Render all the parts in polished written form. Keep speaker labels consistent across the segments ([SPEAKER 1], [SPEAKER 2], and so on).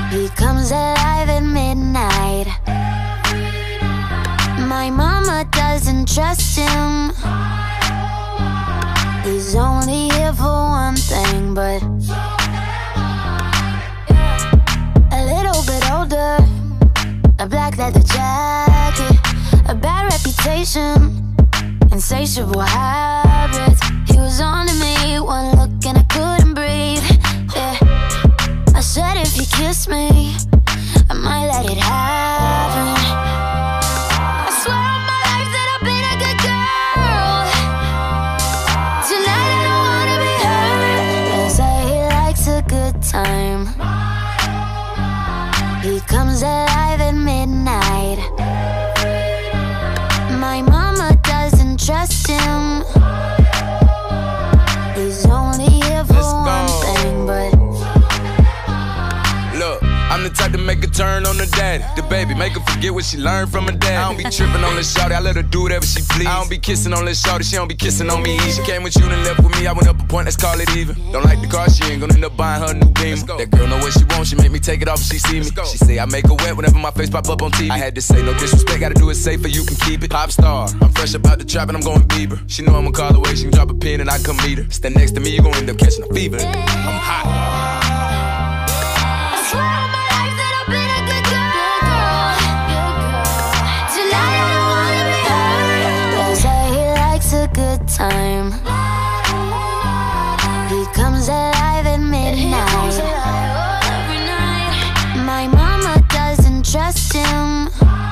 [SPEAKER 1] He comes alive at midnight. My mama doesn't trust him. He's only here for one thing, but a little bit older, a black leather jacket, a bad reputation, insatiable habits. He was on to me, one look and I couldn't breathe. Yeah. I said if you kiss me, I might let it happen. I swear on my life that I've been a good girl. Tonight I don't wanna be hurt. They say he likes a good time. He comes alive at midnight. My mama doesn't trust him. He's only here for one thing, but
[SPEAKER 2] look, I'm the type to make a turn on the daddy. The baby, make her forget what she learned from her dad. I don't be tripping on this shawty, I let her do whatever she please. I don't be kissing on this shawty, she don't be kissing on me. She came with you and left with me, I went up a point, let's call it even. Don't like the car, she ain't gonna end up buying her a new Beamer. That girl know what she wants, she make me take it off if she see me. She say I make her wet whenever my face pop up on TV. I had to say no disrespect, gotta do it safer, you can keep it. Pop star, I'm fresh about the trap and I'm going Bieber. She know I'ma call away, she can drop a pin and I come meet her. Stand next to me, you gon' end up catching a fever. I'm hot.
[SPEAKER 1] Good time. He comes alive at midnight. My mama doesn't trust him.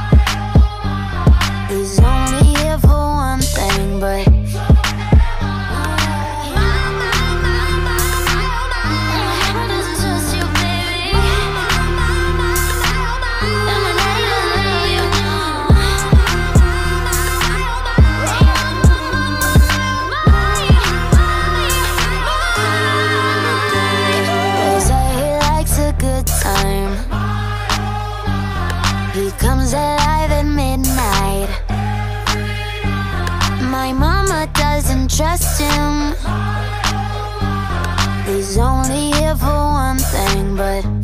[SPEAKER 1] He's only here for one thing, but he comes alive at midnight. My mama doesn't trust him. He's only here for one thing, but